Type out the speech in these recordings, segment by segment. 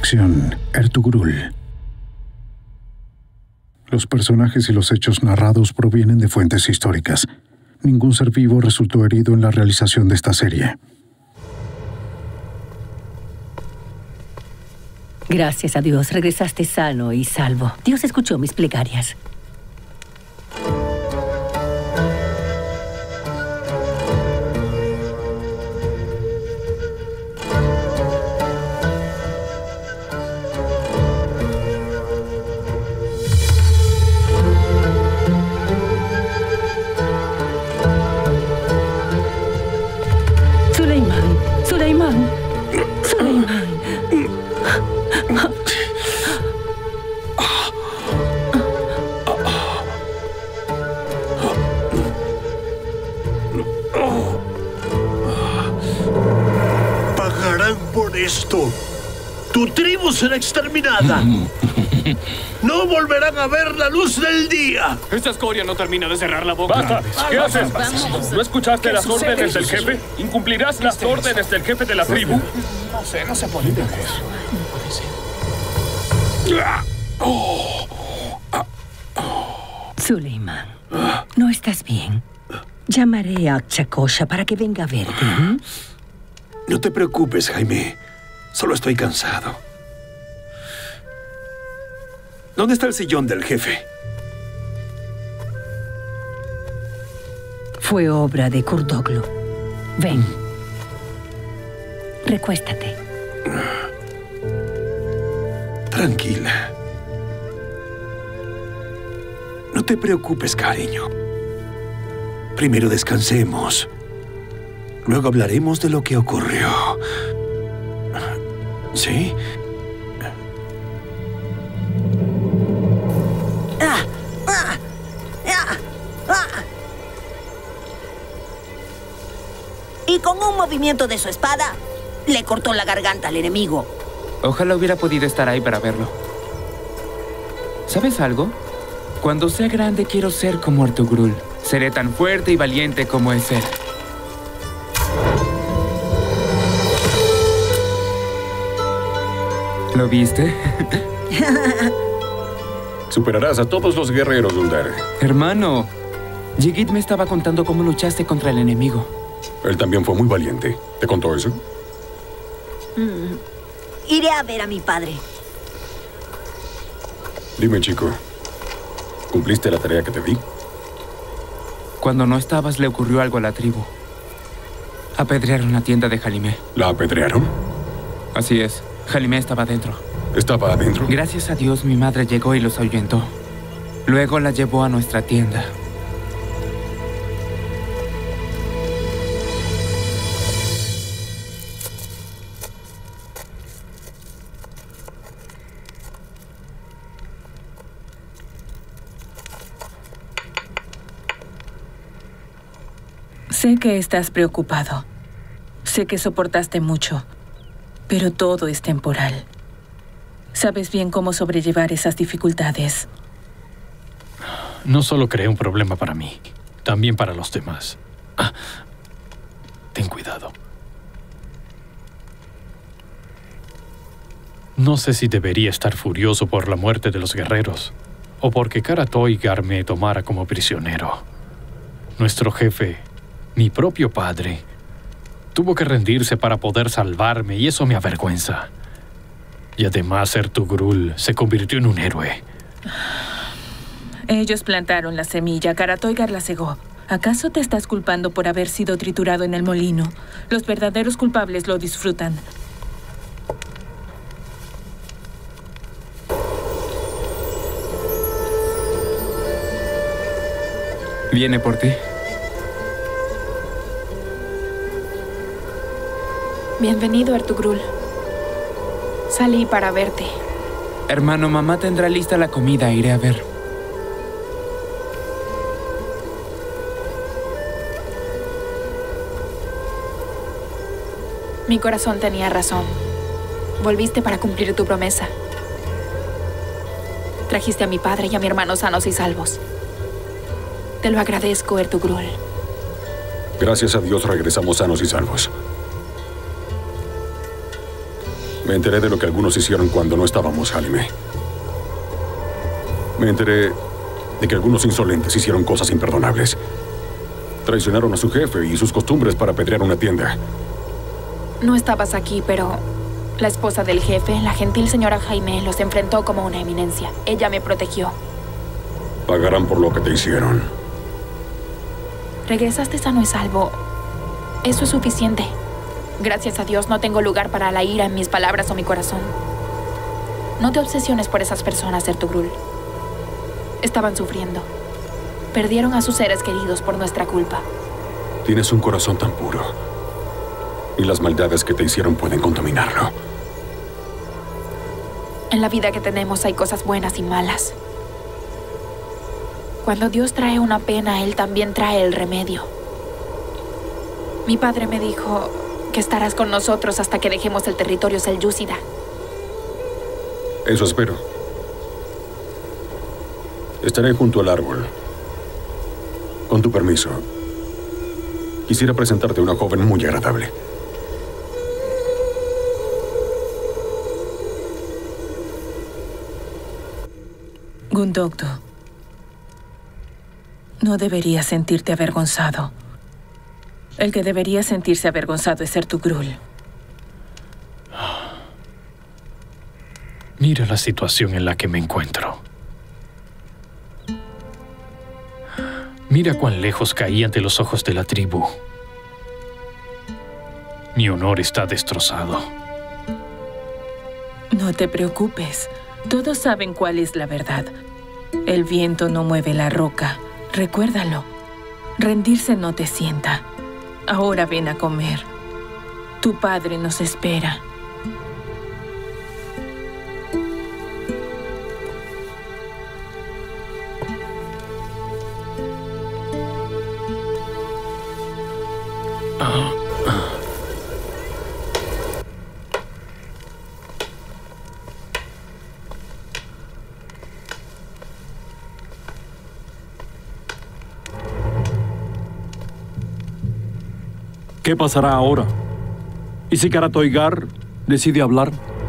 Traducción: Ertugrul. Los personajes y los hechos narrados provienen de fuentes históricas. Ningún ser vivo resultó herido en la realización de esta serie. Gracias a Dios, regresaste sano y salvo. Dios escuchó mis plegarias. Suleimán. Pagarán por esto. Tu tribu será exterminada. No volverán a ver la luz del día. Esta escoria no termina de cerrar la boca. ¡Basta! ¿Qué haces? ¿No escuchaste las órdenes del jefe? ¿Incumplirás las órdenes del jefe de la tribu? No se puede ver eso. Suleimán, ¿no estás bien? Llamaré a Chakosha para que venga a verte. No te preocupes, Jaime. Solo estoy cansado. ¿Dónde está el sillón del jefe? Fue obra de Kurdoglu. Ven. Recuéstate. Tranquila. No te preocupes, cariño. Primero descansemos. Luego hablaremos de lo que ocurrió. ¿Sí? Y con un movimiento de su espada, le cortó la garganta al enemigo. Ojalá hubiera podido estar ahí para verlo. ¿Sabes algo? Cuando sea grande quiero ser como Ertugrul. Seré tan fuerte y valiente como es él. ¿Lo viste? Superarás a todos los guerreros, Uldar. Hermano, Yigit me estaba contando cómo luchaste contra el enemigo. Él también fue muy valiente. ¿Te contó eso? Iré a ver a mi padre. Dime, chico. ¿Cumpliste la tarea que te di? Cuando no estabas, le ocurrió algo a la tribu. Apedrearon la tienda de Halimé. ¿La apedrearon? Así es. Halimé estaba adentro. ¿Estaba adentro? Gracias a Dios, mi madre llegó y los ahuyentó. Luego la llevó a nuestra tienda. Sé que estás preocupado. Sé que soportaste mucho, pero todo es temporal. Sabes bien cómo sobrellevar esas dificultades. No solo creé un problema para mí, también para los demás. Ten cuidado. No sé si debería estar furioso por la muerte de los guerreros o porque Karatoigar me tomara como prisionero. Nuestro jefe, mi propio padre, tuvo que rendirse para poder salvarme y eso me avergüenza. Y además Ertugrul se convirtió en un héroe. Ellos plantaron la semilla, Karatoigar la cegó. ¿Acaso te estás culpando por haber sido triturado en el molino? Los verdaderos culpables lo disfrutan. Viene por ti. Bienvenido, Ertugrul. Salí para verte. Hermano, mamá tendrá lista la comida. Iré a ver. Mi corazón tenía razón. Volviste para cumplir tu promesa. Trajiste a mi padre y a mi hermano sanos y salvos. Te lo agradezco, Ertugrul. Gracias a Dios regresamos sanos y salvos. Me enteré de lo que algunos hicieron cuando no estábamos, Halime. Me enteré de que algunos insolentes hicieron cosas imperdonables. Traicionaron a su jefe y sus costumbres para apedrear una tienda. No estabas aquí, pero la esposa del jefe, la gentil señora Jaime, los enfrentó como una eminencia. Ella me protegió. Pagarán por lo que te hicieron. Regresaste sano y salvo. Eso es suficiente. Gracias a Dios no tengo lugar para la ira en mis palabras o mi corazón. No te obsesiones por esas personas, Ertugrul. Estaban sufriendo. Perdieron a sus seres queridos por nuestra culpa. Tienes un corazón tan puro. Y las maldades que te hicieron pueden contaminarlo. En la vida que tenemos hay cosas buenas y malas. Cuando Dios trae una pena, Él también trae el remedio. Mi padre me dijo que estarás con nosotros hasta que dejemos el territorio selyúcida. Eso espero. Estaré junto al árbol. Con tu permiso, quisiera presentarte a una joven muy agradable. Gundogdo, no deberías sentirte avergonzado. El que debería sentirse avergonzado es Ertugrul. Mira la situación en la que me encuentro. Mira cuán lejos caí ante los ojos de la tribu. Mi honor está destrozado. No te preocupes. Todos saben cuál es la verdad. El viento no mueve la roca. Recuérdalo. Rendirse no te sienta. Ahora ven a comer. Tu padre nos espera. ¿Qué pasará ahora? ¿Y si Karatoigar decide hablar?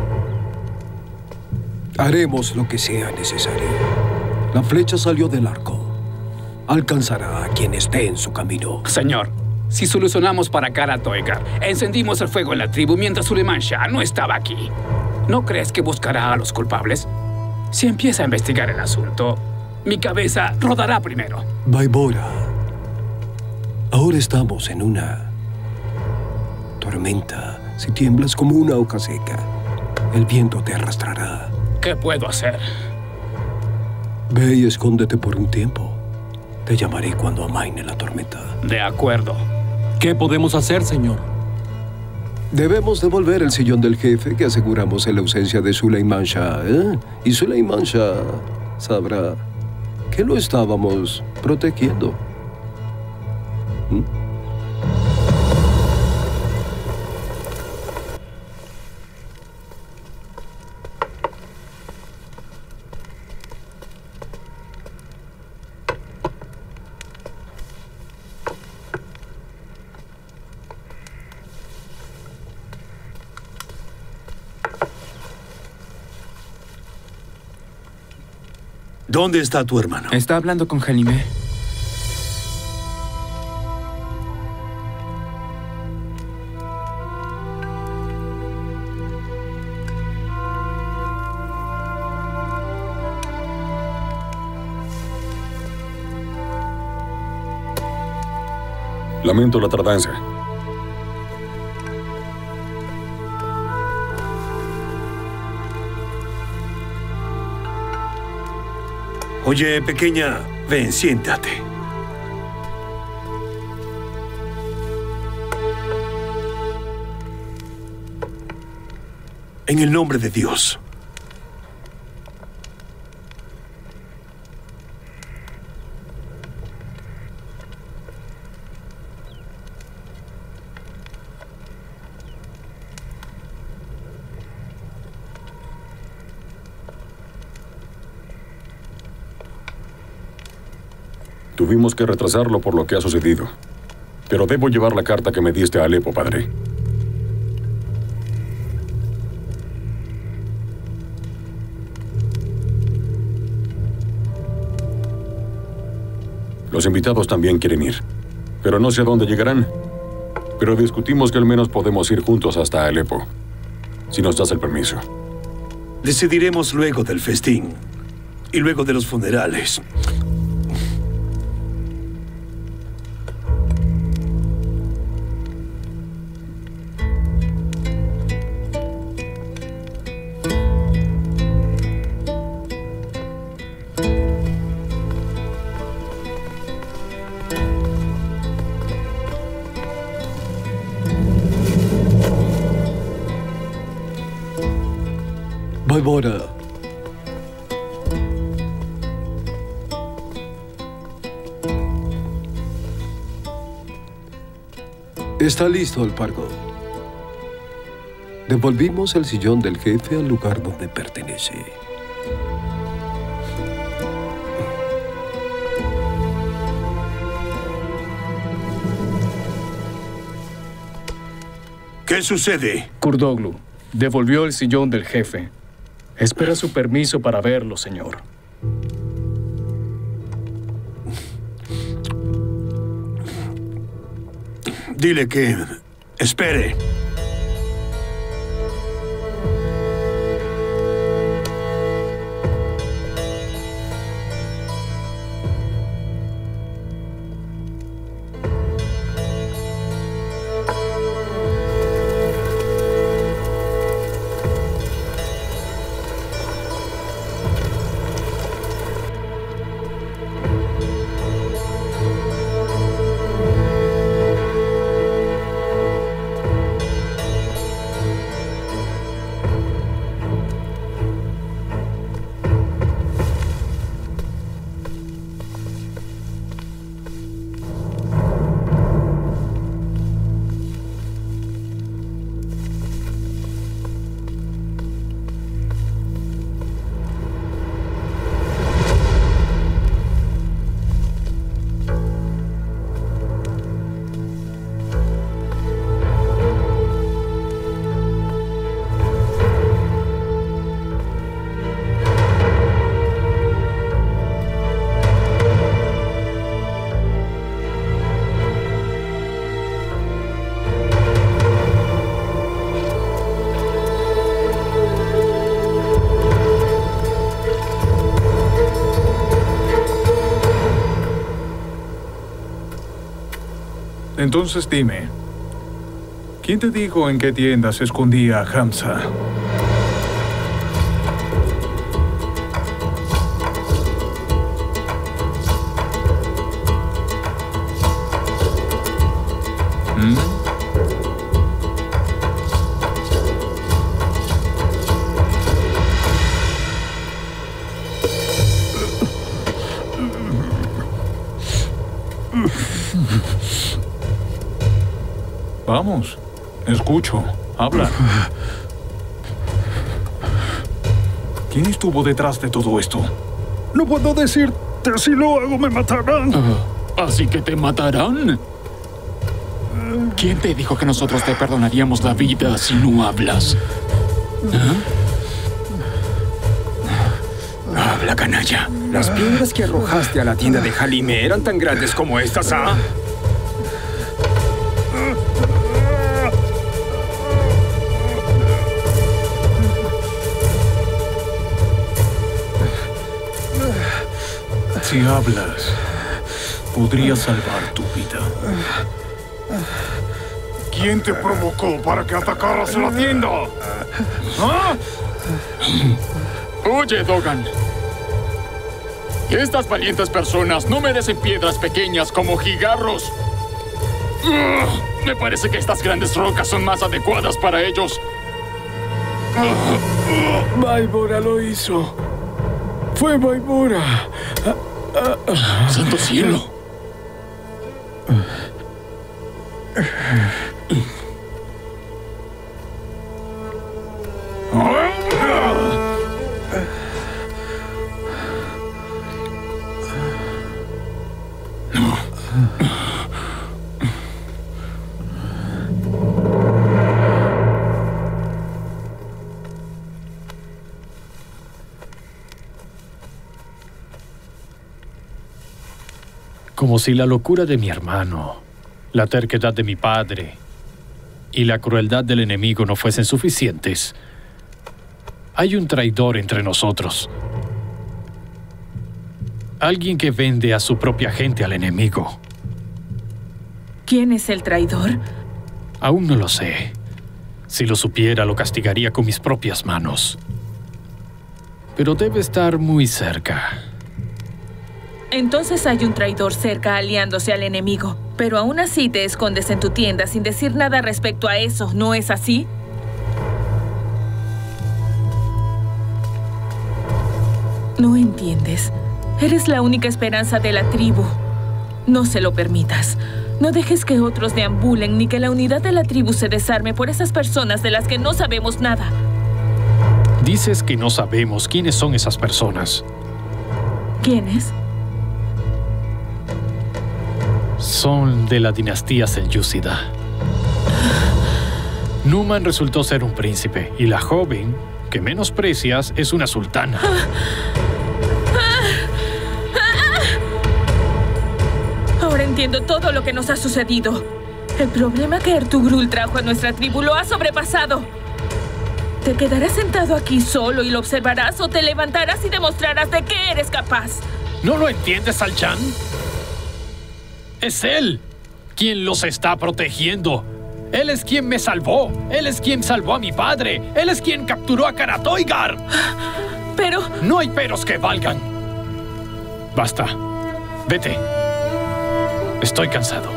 Haremos lo que sea necesario. La flecha salió del arco. Alcanzará a quien esté en su camino. Señor, si solucionamos para Karatoigar, encendimos el fuego en la tribu mientras Suleiman Shah no estaba aquí. ¿No crees que buscará a los culpables? Si empieza a investigar el asunto, mi cabeza rodará primero. Baibora, ahora estamos en una tormenta. Si tiemblas como una hoja seca, el viento te arrastrará. ¿Qué puedo hacer? Ve y escóndete por un tiempo. Te llamaré cuando amaine la tormenta. De acuerdo. ¿Qué podemos hacer, señor? Debemos devolver el sillón del jefe que aseguramos en la ausencia de Suleiman Shah, ¿eh? Y Suleiman Shah sabrá que lo estábamos protegiendo. ¿Mm? ¿Dónde está tu hermano? Está hablando con Jaime. Lamento la tardanza. Oye, pequeña, ven, siéntate. En el nombre de Dios. Tuvimos que retrasarlo por lo que ha sucedido. Pero debo llevar la carta que me diste a Alepo, padre. Los invitados también quieren ir, pero no sé a dónde llegarán. Pero discutimos que al menos podemos ir juntos hasta Alepo, si nos das el permiso. Decidiremos luego del festín y luego de los funerales. Vaibora. Está listo el pargo. Devolvimos el sillón del jefe al lugar donde pertenece. ¿Qué sucede? Kurdoglu devolvió el sillón del jefe. Espera su permiso para verlo, señor. Dile que espere. Entonces dime, ¿quién te dijo en qué tienda se escondía Hamza? Vamos, escucho, habla. ¿Quién estuvo detrás de todo esto? No puedo decirte, si lo hago me matarán. ¿Así que te matarán? ¿Quién te dijo que nosotros te perdonaríamos la vida si no hablas? Habla, canalla. Las piedras que arrojaste a la tienda de Jalime eran tan grandes como estas, ¿ah? Si hablas, podría salvar tu vida. ¿Quién te provocó para que atacaras la tienda? ¿Ah? Oye, Dogan. Estas valientes personas no merecen piedras pequeñas como jigarros. Me parece que estas grandes rocas son más adecuadas para ellos. Vaibora lo hizo. Fue Vaibora. ¡Santo cielo! Como Como si la locura de mi hermano, la terquedad de mi padre y la crueldad del enemigo no fuesen suficientes. Hay un traidor entre nosotros. Alguien que vende a su propia gente al enemigo. ¿Quién es el traidor? Aún no lo sé. Si lo supiera, lo castigaría con mis propias manos. Pero debe estar muy cerca. Entonces hay un traidor cerca aliándose al enemigo. Pero aún así te escondes en tu tienda sin decir nada respecto a eso, ¿no es así? No entiendes. Eres la única esperanza de la tribu. No se lo permitas. No dejes que otros deambulen ni que la unidad de la tribu se desarme por esas personas de las que no sabemos nada. Dices que no sabemos quiénes son esas personas. ¿Quiénes? Son de la dinastía selyúcida. Numan resultó ser un príncipe y la joven que menosprecias es una sultana. Ahora entiendo todo lo que nos ha sucedido. El problema que Ertugrul trajo a nuestra tribu lo ha sobrepasado. ¿Te quedarás sentado aquí solo y lo observarás o te levantarás y demostrarás de qué eres capaz? ¿No lo entiendes, Al-Chan? Es él quien los está protegiendo. Él es quien me salvó. Él es quien salvó a mi padre. Él es quien capturó a Karatoigar. Pero... No hay peros que valgan. Basta. Vete. Estoy cansado.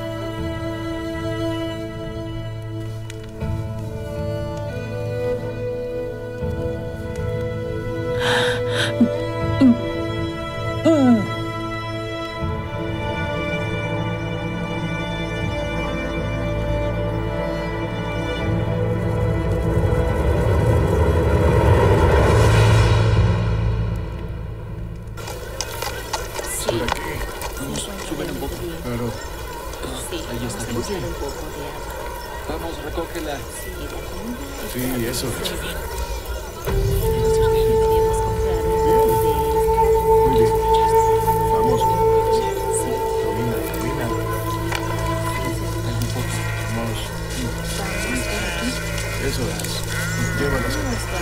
Vamos, recógela. Sí, eso es. Muy bien. Vamos. Camina, camina. Un poco. Vamos. Eso es. Llévalas.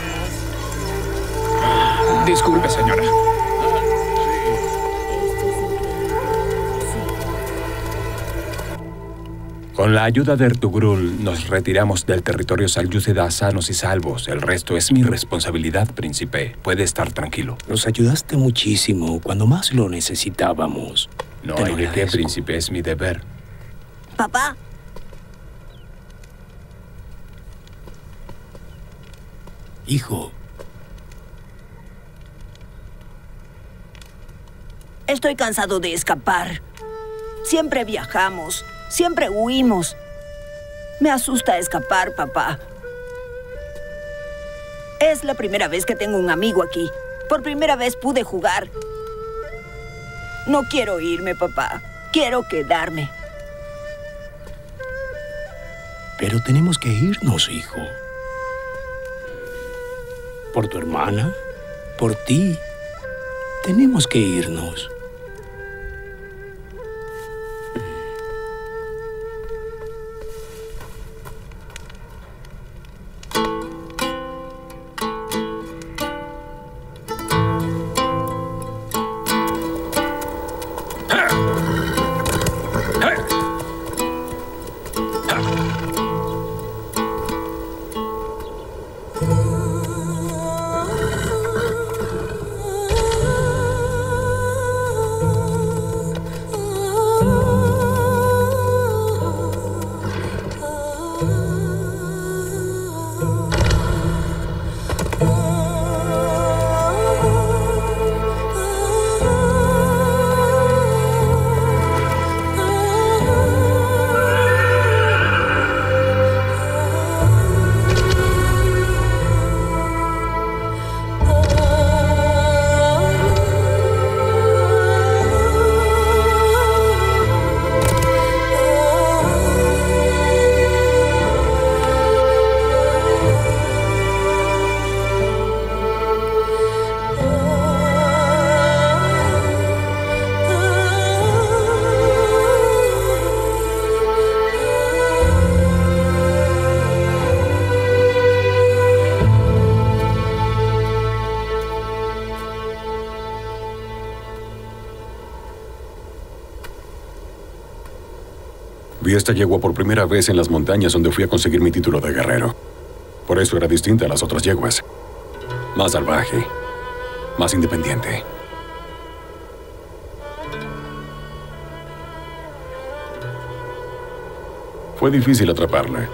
Disculpe, señora. Con la ayuda de Ertugrul, nos retiramos del territorio selyúcida sanos y salvos. El resto es mi responsabilidad, príncipe. Puede estar tranquilo. Nos ayudaste muchísimo cuando más lo necesitábamos. No hay de qué, príncipe. Es mi deber. Papá. Hijo. Estoy cansado de escapar. Siempre viajamos. Siempre huimos. Me asusta escapar, papá. Es la primera vez que tengo un amigo aquí. Por primera vez pude jugar. No quiero irme, papá. Quiero quedarme. Pero tenemos que irnos, hijo. Por tu hermana, por ti. Tenemos que irnos. Vi esta yegua por primera vez en las montañas donde fui a conseguir mi título de guerrero. Por eso era distinta a las otras yeguas. Más salvaje, más independiente. Fue difícil atraparla.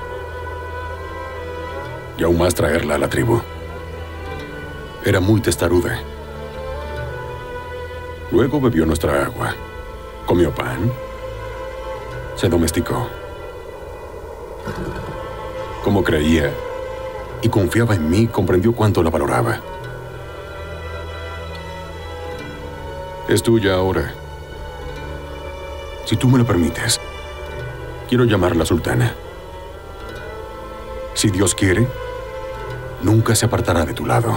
Y aún más traerla a la tribu. Era muy testaruda. Luego bebió nuestra agua. Comió pan. Se domesticó. Como creía y confiaba en mí, comprendió cuánto la valoraba. Es tuya ahora. Si tú me lo permites, quiero llamarla sultana. Si Dios quiere, nunca se apartará de tu lado.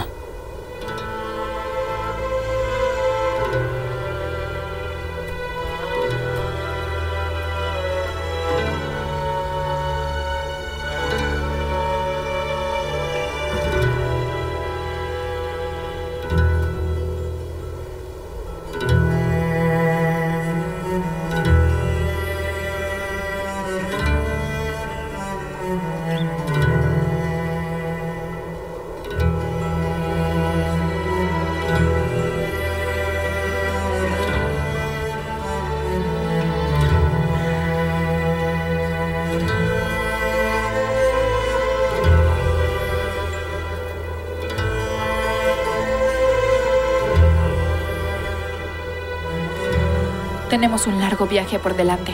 Tenemos un largo viaje por delante.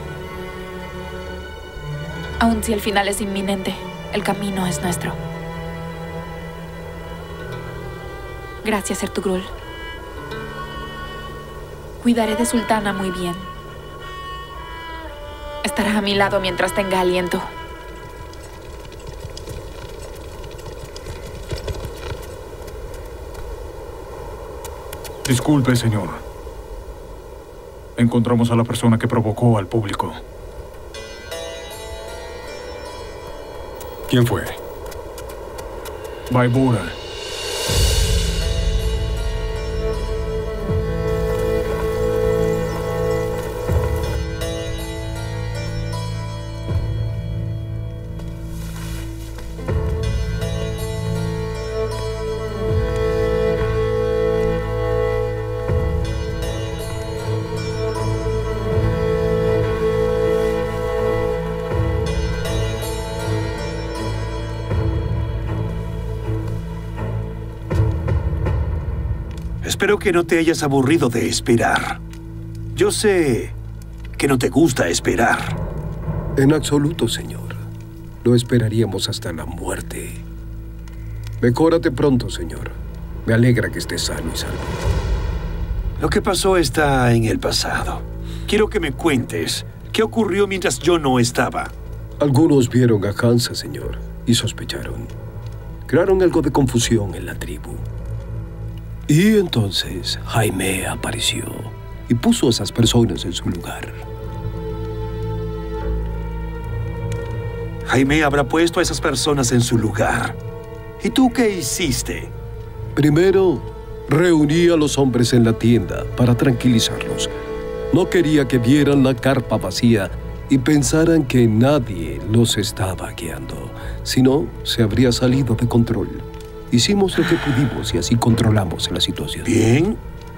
Aun si el final es inminente, el camino es nuestro. Gracias, Ertugrul. Cuidaré de Sultana muy bien. Estará a mi lado mientras tenga aliento. Disculpe, señor. Encontramos a la persona que provocó al público. ¿Quién fue? Baibura. Espero que no te hayas aburrido de esperar. Yo sé que no te gusta esperar. En absoluto, señor. Lo esperaríamos hasta la muerte. Mejórate pronto, señor. Me alegra que estés sano y salvo. Lo que pasó está en el pasado. Quiero que me cuentes qué ocurrió mientras yo no estaba. Algunos vieron a Hansa, señor, y sospecharon. Crearon algo de confusión en la tribu. Y entonces Jaime apareció y puso a esas personas en su lugar. Jaime habrá puesto a esas personas en su lugar. ¿Y tú qué hiciste? Primero, reuní a los hombres en la tienda para tranquilizarlos. No quería que vieran la carpa vacía y pensaran que nadie los estaba guiando. Si no, se habría salido de control. Hicimos lo que pudimos y así controlamos la situación. Bien.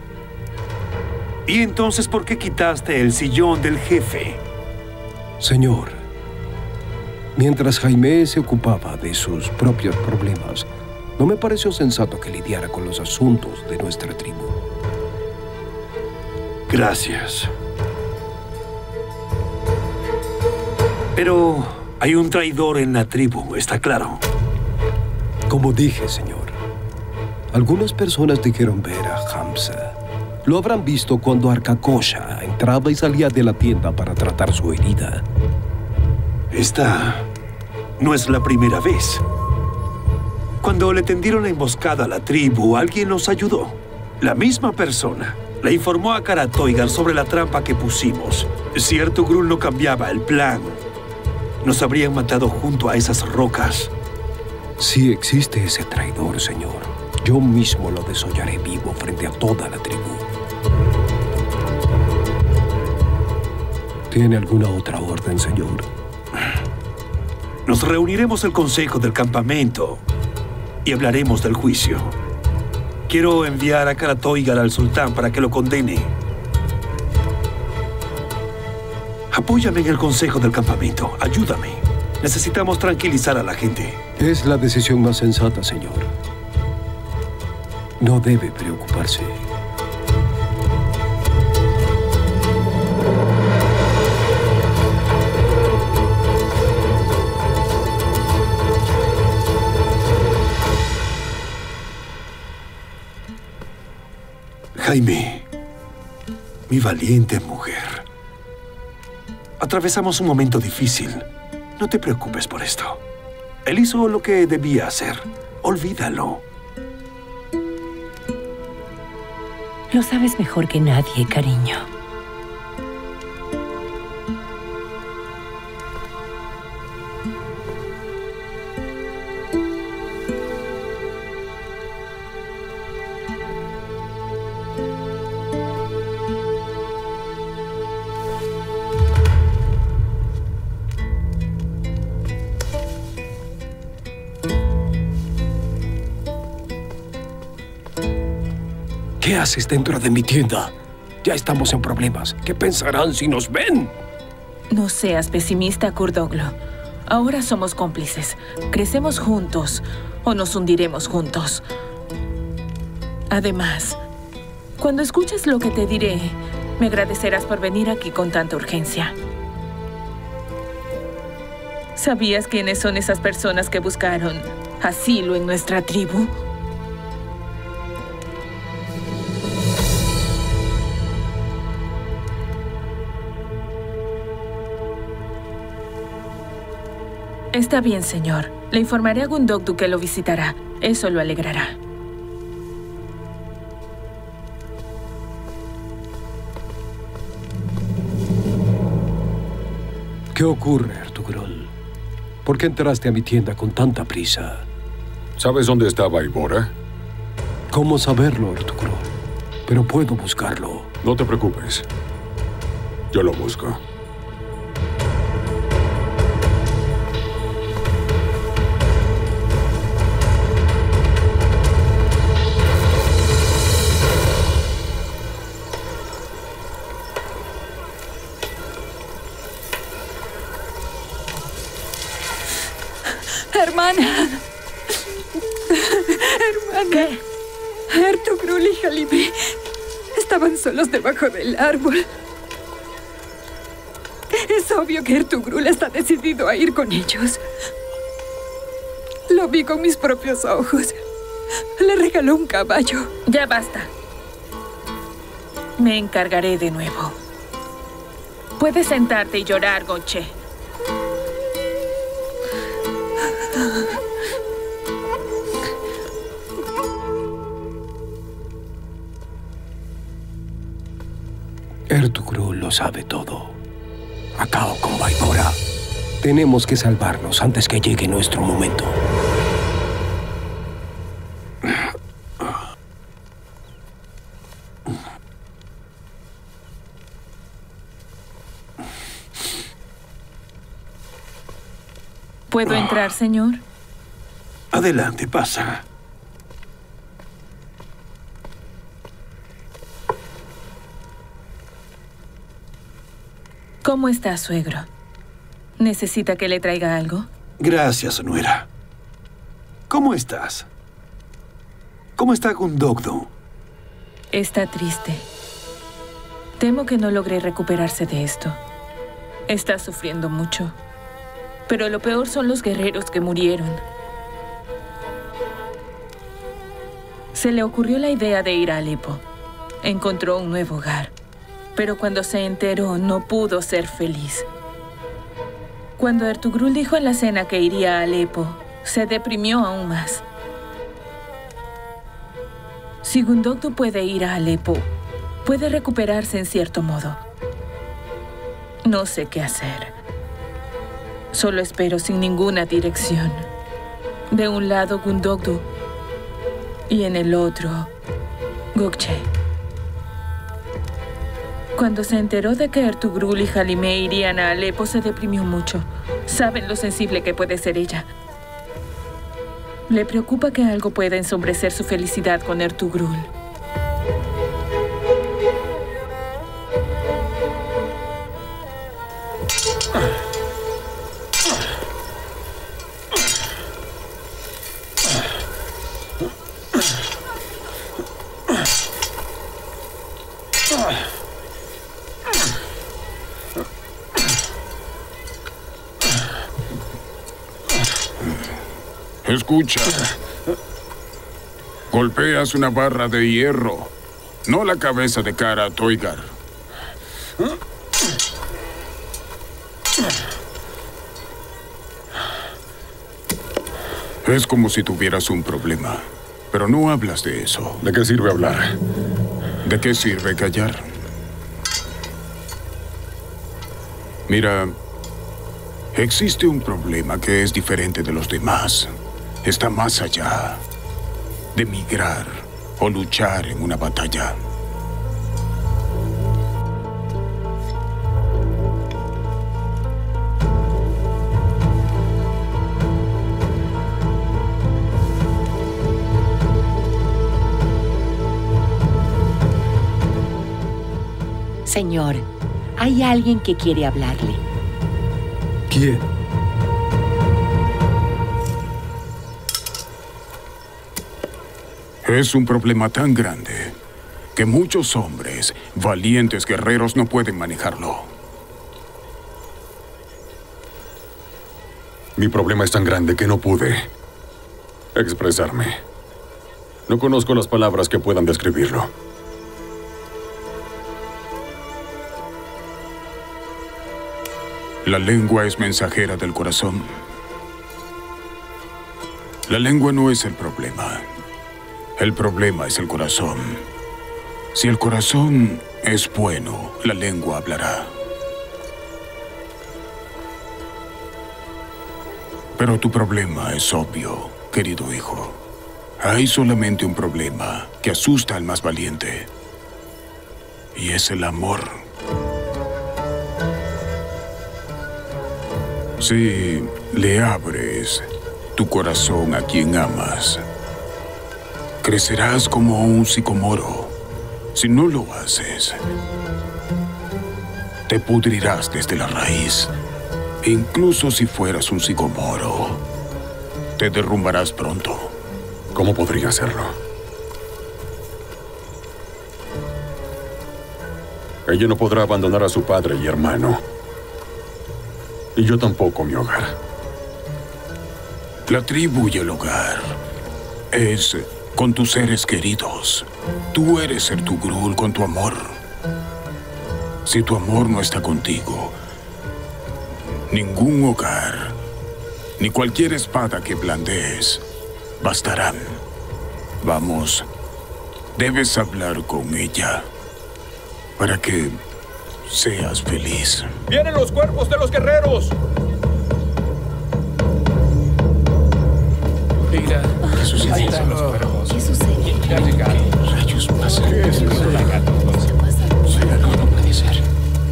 ¿Y entonces por qué quitaste el sillón del jefe? Señor, mientras Jaime se ocupaba de sus propios problemas, no me pareció sensato que lidiara con los asuntos de nuestra tribu. Gracias. Pero hay un traidor en la tribu, ¿está claro? Como dije, señor, algunas personas dijeron ver a Hamza. Lo habrán visto cuando Arcakosha entraba y salía de la tienda para tratar su herida. Esta no es la primera vez. Cuando le tendieron la emboscada a la tribu, alguien nos ayudó. La misma persona le informó a Karatoigar sobre la trampa que pusimos. Si Ertugrul no cambiaba el plan, nos habrían matado junto a esas rocas. Si existe ese traidor, señor, yo mismo lo desollaré vivo frente a toda la tribu. ¿Tiene alguna otra orden, señor? Nos reuniremos el consejo del campamento y hablaremos del juicio. Quiero enviar a Kara Toigar al sultán para que lo condene. Apóyame en el consejo del campamento. Ayúdame. Necesitamos tranquilizar a la gente. Es la decisión más sensata, señor. No debe preocuparse. Jaime, mi valiente mujer. Atravesamos un momento difícil. No te preocupes por esto. Él hizo lo que debía hacer. Olvídalo. Lo sabes mejor que nadie, cariño. ¿Qué haces dentro de mi tienda? Ya estamos en problemas. ¿Qué pensarán si nos ven? No seas pesimista, Kurdoglo. Ahora somos cómplices. Crecemos juntos o nos hundiremos juntos. Además, cuando escuches lo que te diré, me agradecerás por venir aquí con tanta urgencia. ¿Sabías quiénes son esas personas que buscaron asilo en nuestra tribu? Está bien, señor. Le informaré a Gundogdu que lo visitará. Eso lo alegrará. ¿Qué ocurre, Ertugrul? ¿Por qué entraste a mi tienda con tanta prisa? ¿Sabes dónde estaba Ibora? ¿Cómo saberlo, Ertugrul? Pero puedo buscarlo. No te preocupes. Yo lo busco. Hermana. ¿Qué? Ertugrul y Halime estaban solos debajo del árbol. Es obvio que Ertugrul está decidido a ir con ellos. Lo vi con mis propios ojos. Le regaló un caballo. Ya basta. Me encargaré de nuevo. Puedes sentarte y llorar, Goche. Ertugrul lo sabe todo. Acabo con Baibora. Tenemos que salvarnos antes que llegue nuestro momento. ¿Puedo entrar, señor? Adelante, pasa. ¿Cómo está, suegro? ¿Necesita que le traiga algo? Gracias, nuera. ¿Cómo estás? ¿Cómo está Gundogdu? Está triste. Temo que no logre recuperarse de esto. Está sufriendo mucho. Pero lo peor son los guerreros que murieron. Se le ocurrió la idea de ir a Alepo. Encontró un nuevo hogar. Pero cuando se enteró, no pudo ser feliz. Cuando Ertugrul dijo en la cena que iría a Alepo, se deprimió aún más. Si Gundogdu puede ir a Alepo, puede recuperarse en cierto modo. No sé qué hacer. Solo espero sin ninguna dirección. De un lado Gundogdu y en el otro Gokche. Cuando se enteró de que Ertugrul y Halimé irían a Alepo, se deprimió mucho. Saben lo sensible que puede ser ella. Le preocupa que algo pueda ensombrecer su felicidad con Ertugrul. Escucha. Golpeas una barra de hierro, no la cabeza de Kara Toigar. Es como si tuvieras un problema, pero no hablas de eso. ¿De qué sirve hablar? ¿De qué sirve callar? Mira, existe un problema que es diferente de los demás. Está más allá de migrar o luchar en una batalla. Señor, hay alguien que quiere hablarle. ¿Quién? Es un problema tan grande que muchos hombres, valientes guerreros, no pueden manejarlo. Mi problema es tan grande que no pude expresarme. No conozco las palabras que puedan describirlo. La lengua es mensajera del corazón. La lengua no es el problema. El problema es el corazón. Si el corazón es bueno, la lengua hablará. Pero tu problema es obvio, querido hijo. Hay solamente un problema que asusta al más valiente. Y es el amor. Si le abres tu corazón a quien amas, crecerás como un sicomoro. Si no lo haces, te pudrirás desde la raíz. Incluso si fueras un sicomoro, te derrumbarás pronto. ¿Cómo podría hacerlo? Ella no podrá abandonar a su padre y hermano. Y yo tampoco mi hogar. La tribu y el hogar es con tus seres queridos. Tú eres Ertugrul con tu amor. Si tu amor no está contigo, ningún hogar, ni cualquier espada que blandees, bastarán. Vamos, debes hablar con ella para que seas feliz. ¡Vienen los cuerpos de los guerreros! Mira, ¿qué sucede? Ahí están los cuerpos. ¿Qué sucede? Ya llegaron. ¿Qué rayos pasa? ¿Qué es eso? No, no puede ser.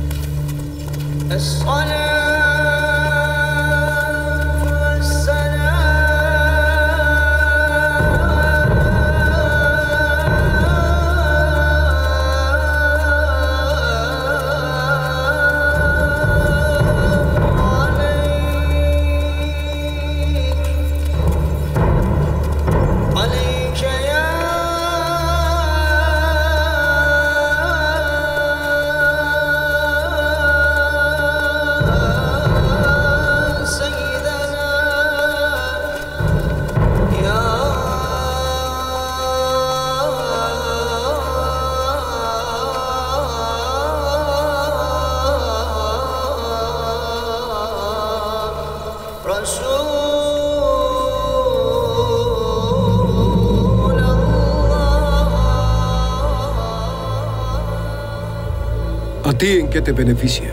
¿A ti en qué te beneficia?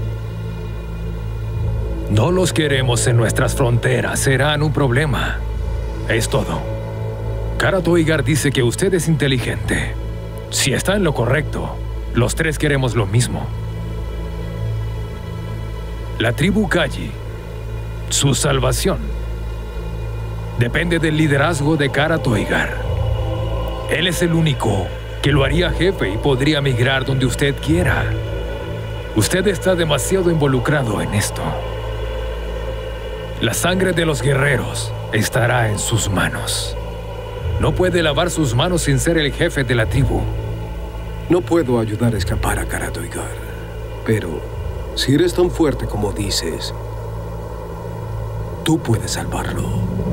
No los queremos en nuestras fronteras. Serán un problema. Es todo. Kara Toigar dice que usted es inteligente. Si está en lo correcto, Los tres queremos lo mismo. La tribu Kaji, su salvación, depende del liderazgo de Kara Toigar. Él es el único que lo haría jefe y podría migrar donde usted quiera. Usted está demasiado involucrado en esto. La sangre de los guerreros estará en sus manos. No puede lavar sus manos sin ser el jefe de la tribu. No puedo ayudar a escapar a Kara Toigar, pero si eres tan fuerte como dices, tú puedes salvarlo.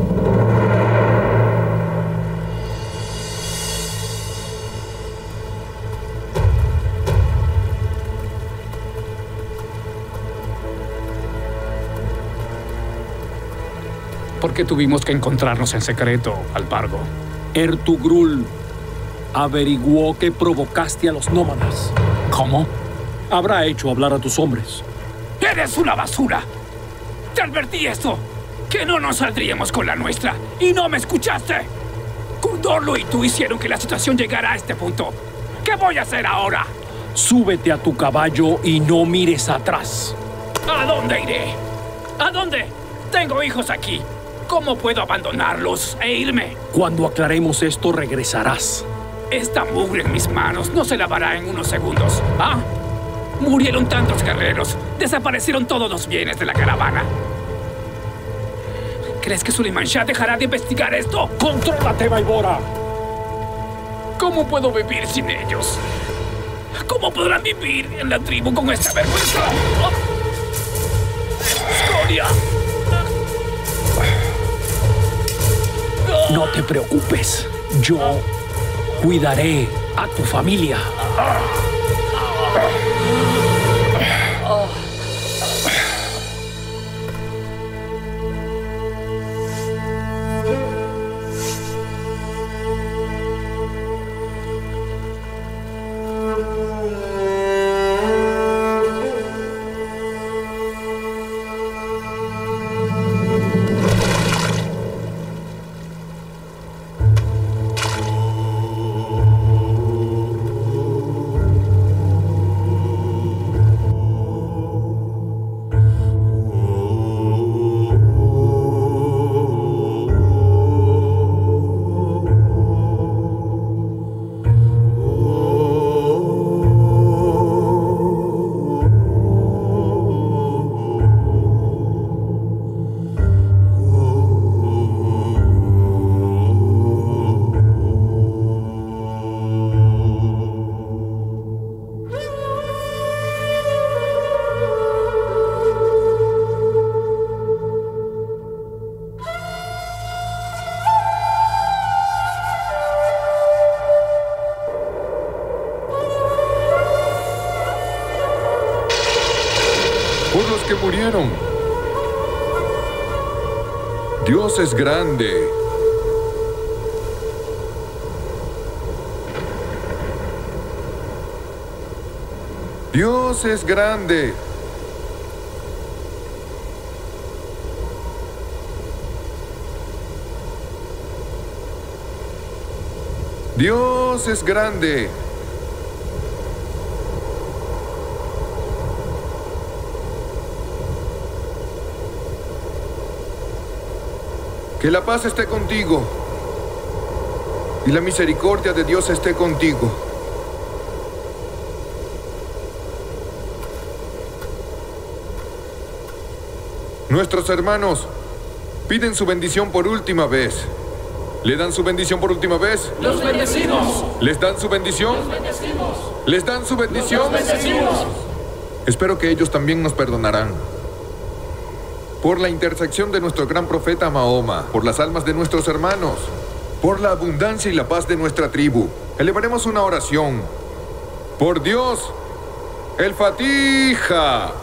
¿Por qué tuvimos que encontrarnos en secreto, Alpargo? Ertugrul averiguó que provocaste a los nómadas. ¿Cómo? Habrá hecho hablar a tus hombres. ¡Eres una basura! ¡Te advertí esto! ¡Que no nos saldríamos con la nuestra! ¡Y no me escuchaste! Kundorlu y tú hicieron que la situación llegara a este punto. ¿Qué voy a hacer ahora? Súbete a tu caballo y no mires atrás. ¿A dónde iré? ¿A dónde? Tengo hijos aquí. ¿Cómo puedo abandonarlos e irme? Cuando aclaremos esto, regresarás. Esta mugre en mis manos no se lavará en unos segundos. ¿Ah? Murieron tantos guerreros. Desaparecieron todos los bienes de la caravana. ¿Crees que Suleiman Shah dejará de investigar esto? ¡Contrólate, Baibora! ¿Cómo puedo vivir sin ellos? ¿Cómo podrán vivir en la tribu con esta vergüenza? ¡Escoria! No te preocupes. Yo cuidaré a tu familia. Por los que murieron. Dios es grande. Dios es grande. Dios es grande. Que la paz esté contigo y la misericordia de Dios esté contigo. Nuestros hermanos piden su bendición por última vez. ¿Le dan su bendición por última vez? ¡Los bendecimos! ¿Les dan su bendición? ¡Los bendecimos! ¿Les dan su bendición? ¡Los bendecimos! Espero que ellos también nos perdonarán. Por la intersección de nuestro gran profeta Mahoma, por las almas de nuestros hermanos, por la abundancia y la paz de nuestra tribu, elevaremos una oración. Por Dios, el Fatiha.